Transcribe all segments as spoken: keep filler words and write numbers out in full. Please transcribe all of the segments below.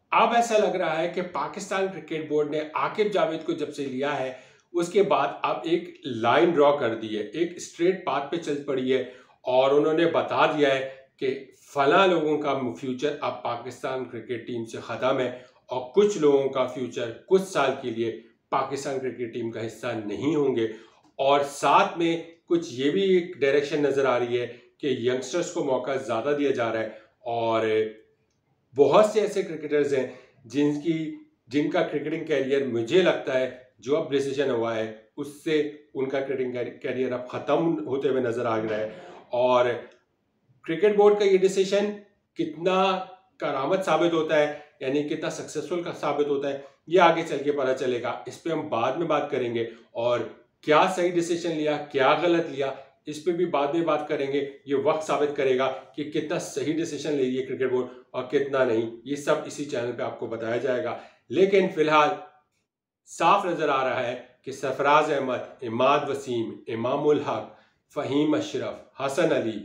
अब ऐसा लग रहा है कि पाकिस्तान क्रिकेट बोर्ड ने आकिब जावेद को जब से लिया है उसके बाद अब एक लाइन ड्रॉ कर दी है, एक स्ट्रेट पाथ पे चल पड़ी है और उन्होंने बता दिया है कि फला लोगों का फ्यूचर अब पाकिस्तान क्रिकेट टीम से ख़त्म है और कुछ लोगों का फ्यूचर कुछ साल के लिए पाकिस्तान क्रिकेट टीम का हिस्सा नहीं होंगे। और साथ में कुछ ये भी एक डायरेक्शन नज़र आ रही है कि यंगस्टर्स को मौका ज़्यादा दिया जा रहा है और बहुत से ऐसे क्रिकेटर्स हैं जिनकी जिनका क्रिकेटिंग कैरियर मुझे लगता है जो अब डिसीजन हुआ है उससे उनका क्रिकेटिंग कैरियर अब ख़त्म होते हुए नज़र आ रहा है। और क्रिकेट बोर्ड का ये डिसीजन कितना करामत साबित होता है, यानी कितना सक्सेसफुल का साबित होता है, ये आगे चल के पता चलेगा। इस पर हम बाद में बात करेंगे और क्या सही डिसीजन लिया क्या गलत लिया इस पे भी बाद में बात करेंगे। ये वक्त साबित करेगा कि कितना सही डिसीजन ले रही है क्रिकेट बोर्ड और कितना नहीं, ये सब इसी चैनल पे आपको बताया जाएगा। लेकिन फिलहाल साफ नजर आ रहा है कि सरफराज अहमद, इमाद वसीम, इमामुल हक, फ़हीम अशरफ, हसन अली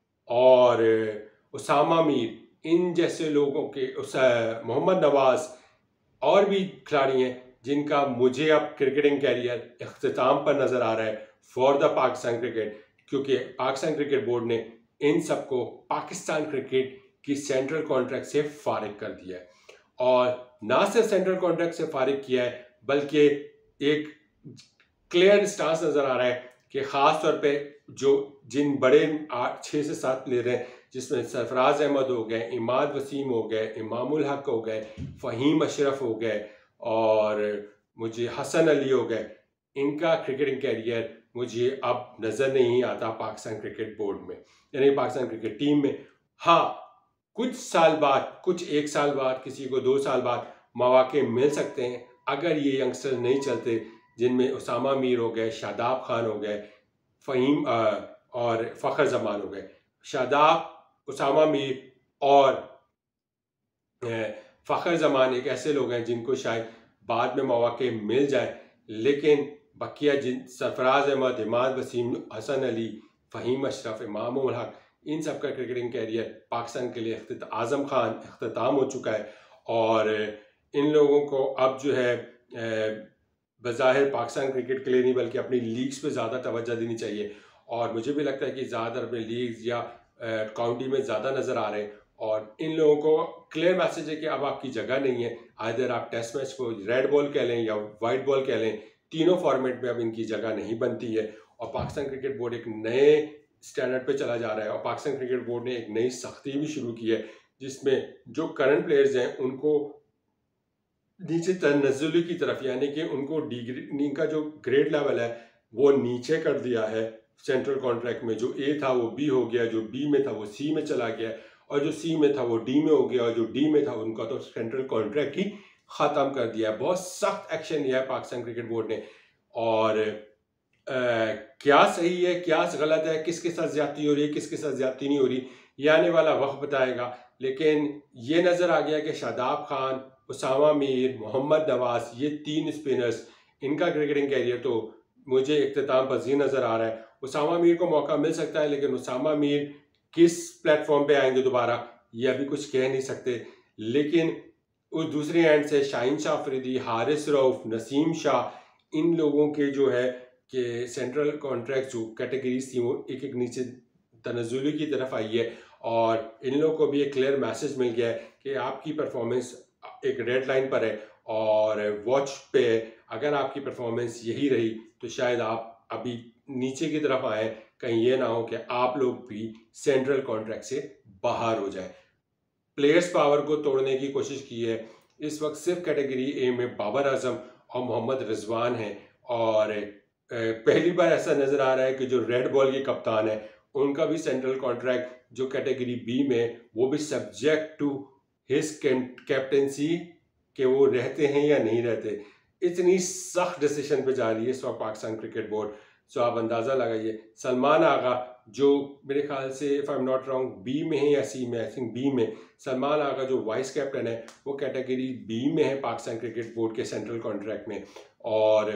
और उसामा मीर, इन जैसे लोगों के उस मोहम्मद नवाज और भी खिलाड़ी हैं जिनका मुझे अब क्रिकेटिंग कैरियर इख्तिताम पर नज़र आ रहा है फॉर द पाकिस्तान क्रिकेट, क्योंकि पाकिस्तान क्रिकेट बोर्ड ने इन सबको पाकिस्तान क्रिकेट की सेंट्रल कॉन्ट्रैक्ट से फारिग कर दिया है। और ना सिर्फ सेंट्रल कॉन्ट्रैक्ट से फारिग किया है बल्कि एक क्लियर स्टांस नज़र आ रहा है कि ख़ास तौर पे जो जिन बड़े आठ छः से सात प्लेयर हैं जिसमें सरफराज अहमद हो गए, इमाद वसीम हो गए, इमामुल हक हो गए, फ़हीम अशरफ हो गए और मुझे हसन अली हो गए, इनका क्रिकेटिंग कैरियर मुझे अब नज़र नहीं आता पाकिस्तान क्रिकेट बोर्ड में, यानी पाकिस्तान क्रिकेट टीम में। हाँ, कुछ साल बाद, कुछ एक साल बाद, किसी को दो साल बाद मौके मिल सकते हैं अगर ये यंगस्टर नहीं चलते, जिनमें उसामा मीर हो गए, शादाब खान हो गए, फ़हीम और फ़खर जमान हो गए। शादाब, उसामा मीर और फ़खर जमान एक ऐसे लोग हैं जिनको शायद बाद में मौके मिल जाए, लेकिन बकिया जिन सरफराज अहमद, इमाद वसीम, हसन अली, फ़हीम अशरफ, इमामुल हक, इन सब का क्रिकेटिंग कैरियर पाकिस्तान के लिए आज़म खान अख्ताम हो चुका है और इन लोगों को अब जो है बज़ाहिर पाकिस्तान क्रिकेट के लिए नहीं बल्कि अपनी लीग्स पे ज़्यादा तवज्जो देनी चाहिए। और मुझे भी लगता है कि ज़्यादातर अपने लीग्स या काउंटी में ज़्यादा नज़र आ रहे हैं और इन लोगों को क्लियर मैसेज है कि अब आपकी जगह नहीं है। आइदर आप टेस्ट मैच को रेड बॉल कह लें या वाइट बॉल कह लें, तीनों फॉर्मेट में अब इनकी जगह नहीं बनती है और पाकिस्तान क्रिकेट बोर्ड एक नए स्टैंडर्ड पे चला जा रहा है। और पाकिस्तान क्रिकेट बोर्ड ने एक नई सख्ती भी शुरू की है जिसमें जो करंट प्लेयर्स हैं उनको नीचे तनज़्ज़ुली की तरफ, यानी कि उनको डिग्री का जो ग्रेड लेवल है वो नीचे कर दिया है। सेंट्रल कॉन्ट्रैक्ट में जो ए था वो बी हो गया, जो बी में था वो सी में चला गया और जो सी में था वो डी में हो गया और जो डी में था उनका तो सेंट्रल कॉन्ट्रैक्ट ही ख़त्म कर दिया है। बहुत सख्त एक्शन लिया है पाकिस्तान क्रिकेट बोर्ड ने और आ, क्या सही है क्या गलत है, किसके साथ ज़्यादती हो रही है किसके साथ ज़्यादती नहीं हो रही, ये आने वाला वक्त बताएगा। लेकिन ये नज़र आ गया कि शादाब खान, उसामा मीर, मोहम्मद नवाज, ये तीन स्पिनर्स, इनका क्रिकेटिंग कैरियर तो मुझे इख्तिताम पज़ीर नज़र आ रहा है। उसामा मीर को मौका मिल सकता है लेकिन उसामा मीर किस प्लेटफॉर्म पे आएंगे दोबारा ये अभी कुछ कह नहीं सकते। लेकिन उस दूसरी एंड से शाहीन शाह अफरीदी, हारिस रऊफ, नसीम शाह, इन लोगों के जो है कि सेंट्रल कॉन्ट्रैक्ट जो कैटेगरीज थी वो एक एक नीचे तनज़्ज़ुली की तरफ आई है और इन लोगों को भी एक क्लियर मैसेज मिल गया है कि आपकी परफॉर्मेंस एक रेड लाइन पर है और वॉच पे है। अगर आपकी परफॉर्मेंस यही रही तो शायद आप अभी नीचे की तरफ आए, कहीं ये ना हो कि आप लोग भी सेंट्रल कॉन्ट्रैक्ट से बाहर हो जाए। प्लेयर्स पावर को तोड़ने की कोशिश की है। इस वक्त सिर्फ कैटेगरी ए में बाबर आजम और मोहम्मद रिजवान हैं और पहली बार ऐसा नज़र आ रहा है कि जो रेड बॉल के कप्तान है उनका भी सेंट्रल कॉन्ट्रैक्ट जो कैटेगरी बी में वो भी सब्जेक्ट टू हिज कैप्टेंसी के वो रहते हैं या नहीं रहते। इतनी सख्त डिसीजन पे जा रही है इस वक्त पाकिस्तान क्रिकेट बोर्ड। सो आप अंदाज़ा लगाइए, सलमान आगा जो मेरे ख्याल से if I am not wrong B में है या सी में, आई थिंक बी में, सलमान आगा जो वाइस कैप्टन है वो कैटेगरी बी में है पाकिस्तान क्रिकेट बोर्ड के सेंट्रल कॉन्ट्रैक्ट में। और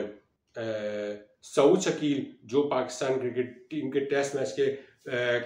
सऊद शकील जो पाकिस्तान क्रिकेट टीम के टेस्ट मैच के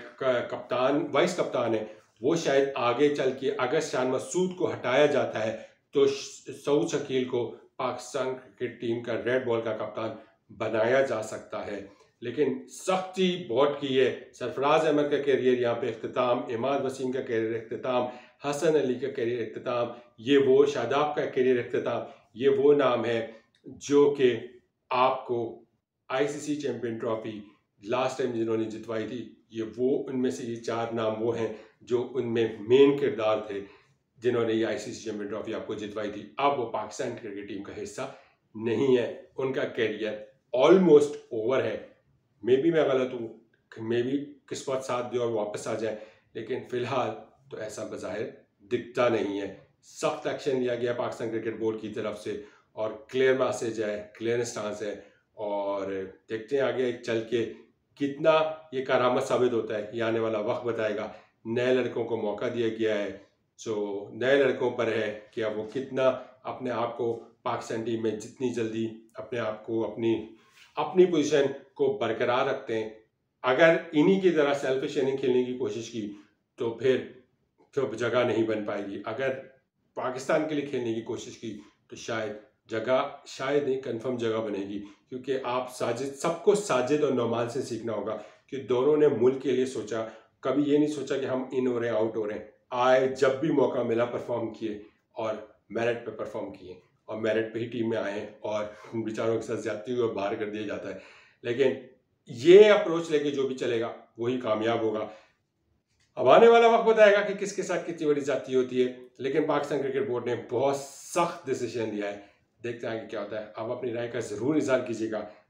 कप्तान वाइस कप्तान है, वो शायद आगे चल के अगर शान मसूद को हटाया जाता है तो सऊद शकील को पाकिस्तान क्रिकेट टीम का रेड बॉल का कप्तान बनाया जा सकता है। लेकिन सख्ती बहुत की है। सरफराज अहमद का करियर यहाँ पे इख्तिताम, इमाद वसीम का करियर इख्तिताम, हसन अली का करियर इख्तिताम, ये वो शादाब का करियर इख्तिताम, ये वो नाम है जो कि आपको ICC champion trophy last time जिन्होंने जितवाई थी, ये वो उनमें से ये चार नाम वो हैं जो उनमें मेन किरदार थे जिन्होंने ये आईसीसी चैंपियन ट्रॉफी आपको जितवाई थी। अब वो पाकिस्तान क्रिकेट टीम का हिस्सा नहीं है, उनका करियर ऑलमोस्ट ओवर है। मे बी मैं गलत हूँ, मे बी किस्मत साथ दे और वापस आ जाए, लेकिन फ़िलहाल तो ऐसा बज़ाहिर दिखता नहीं है। सख्त एक्शन लिया गया पाकिस्तान क्रिकेट बोर्ड की तरफ से और क्लियर मैसेज है, क्लियर स्टांस है, और देखते हैं आगे चल के कितना ये करामत साबित होता है, ये आने वाला वक्त बताएगा। नए लड़कों को मौका दिया गया है, सो नए लड़कों पर है कि अब वो कितना अपने आप को पाकिस्तान टीम में जितनी जल्दी अपने आप को अपनी अपनी पोजीशन को बरकरार रखते हैं। अगर इन्हीं की तरह सेल्फिश इनिंग खेलने की कोशिश की तो फिर तो जगह नहीं बन पाएगी। अगर पाकिस्तान के लिए खेलने की कोशिश की तो शायद जगह शायद नहीं कंफर्म जगह बनेगी, क्योंकि आप साजिद सबको साजिद और नौमान से सीखना होगा कि दोनों ने मुल्क के लिए सोचा, कभी ये नहीं सोचा कि हम इन हो रहे हैं आउट हो रहे हैं। आए जब भी मौका मिला परफॉर्म किए और मेरिट पे परफॉर्म किए और मेरिट पे ही टीम में आए और बेचारों के साथ ज्यादती हुई बाहर कर दिया जाता है। लेकिन ये अप्रोच लेके जो भी चलेगा वही कामयाब होगा। अब आने वाला वक्त बताएगा कि किसके साथ कितनी बड़ी ज्यादती होती है, लेकिन पाकिस्तान क्रिकेट बोर्ड ने बहुत सख्त डिसीजन लिया है। देखते हैं आगे क्या होता है। आप अपनी राय का ज़रूर इज़हार कीजिएगा।